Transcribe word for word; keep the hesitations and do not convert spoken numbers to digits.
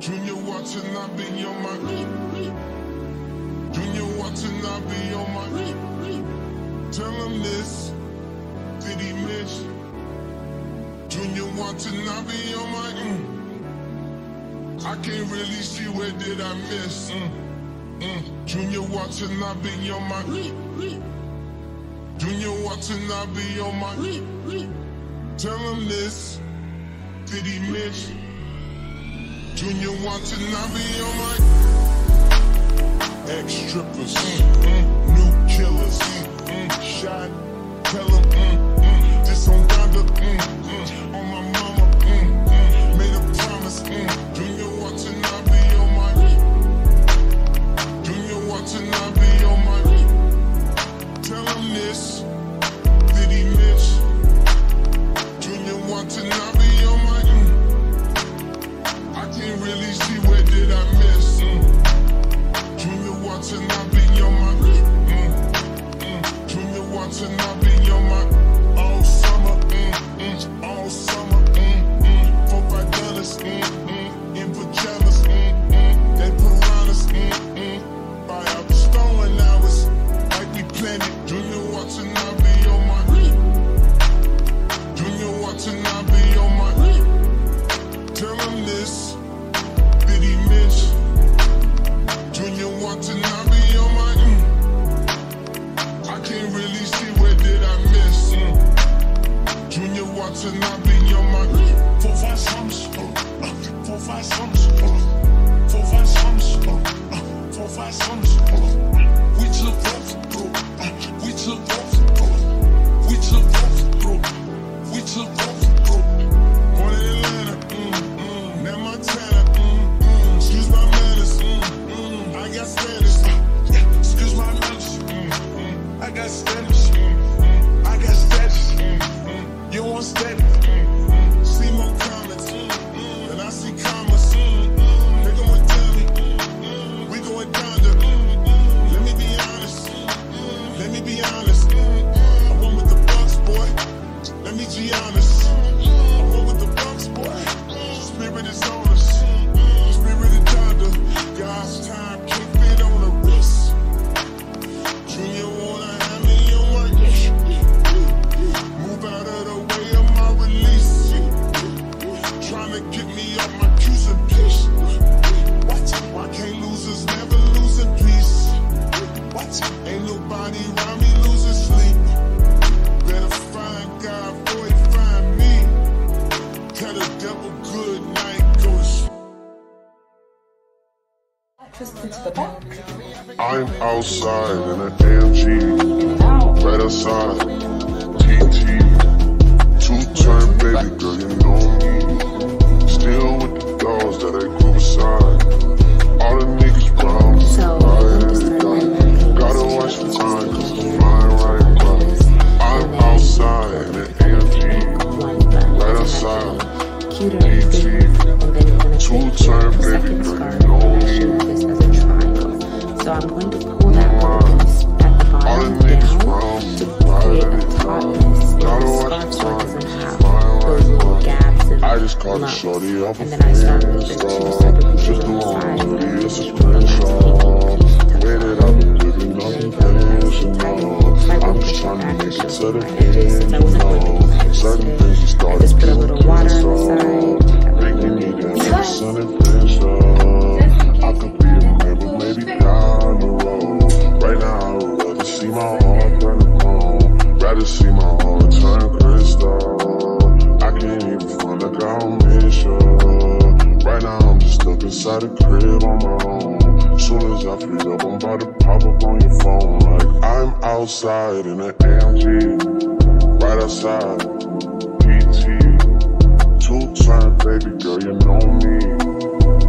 Junior watching, I be on my. Junior watching, I be on my. Tell him this, did he miss? Junior watching, I be on my. Mm. I can't really see where did I miss. Mm. Mm. Junior watching, I be on my. Junior watching, I be on my. Tell him this, did he miss? Junior watching, I be on my. Ex-strippers, mm, mm, new killers, mm, mm, shot, tell him, mm, mm, this on Donda, mm, mm, on my mama, mm, mm, made a promise, mm, Junior watching, I be on my. Junior watching, I be on my. Tell him this, did he miss? Junior watching, I be on my. Mm. I can't really see where did I miss. Mm. Junior watching, I be on my. Mm. Mm. Junior watching, I be on my. All summer, mm, mm, all summer, mm, mm, four five dollars, mm, mm, in pajamas, mm, mm, they piranhas, mm, mm, buy out the store and hours, like we planned it. Junior watching, I be on my. Junior watching, I be on my. Tell him this, did he miss? Junior watching, I be on my. Mm. I can't really see where did I miss. Mm. Junior watching, I be on my. Four five sums, uh, four five sums, uh, four five sums, uh, four five sums. Uh, we took both, bro. Uh, we took both, bro. We took both, bro. We took both, bro. Born in Atlanta, mm, mm, now Montana, mm, mm, excuse my manners, mm, mm, I got standards, uh, yeah, excuse my manners, mm, mm, I got standards, mm, mm, I got status, mm, mm, you want status, mm, mm, see more comments, mm, mm, and I see commas, mm, mm, they going down me, mm, mm, we going down to, mm, mm, let me be honest, mm, mm, let me be honest, mm, mm, I'm one with the Bucks, boy, let me be honest, I'm one with the Bucks, boy, spirit is on us, spirit is down to, God's time can't fit on the wrist. Junior wanna have me on my. Move out of the way of my release. Trying to get me off my cues and peace. What? Why can't losers never lose in peace? What? Ain't nobody around me losing sleep. Better find God before he find me. Tell the devil good night, go to sleep. Just into the back. I'm outside in an A M G, right outside, T T, two-turn baby girl, you know me, still with the dogs that I grew beside, all the niggas brown, So, right, gotta watch the time, cause the flying right by. I'm outside in an A M G, right outside, T T, two-turn baby girl, you know me. So I'm going to pull that little piece at the bottom down to create a tautness where the scarf doesn't have those little gaps and I just caught a lumps. shorty off a And then I start moving two separate pieces on the side and then I just put them back Waited up and living on the pants, you know. I'm just trying to make it to the end, you know. Certain things you started just put a little water on the side. making me that sun and pressure. I could be a member, maybe down the road. Right now, I would rather see my heart turn to bone. Rather see my heart turn crystal. I can't even find like I don't miss you. Right now, I'm just stuck inside the crib on my own. Soon as I free up, I'm about to pop up on your phone. Like I'm outside in an A M G, right outside, P T, two-turn baby girl, you know me.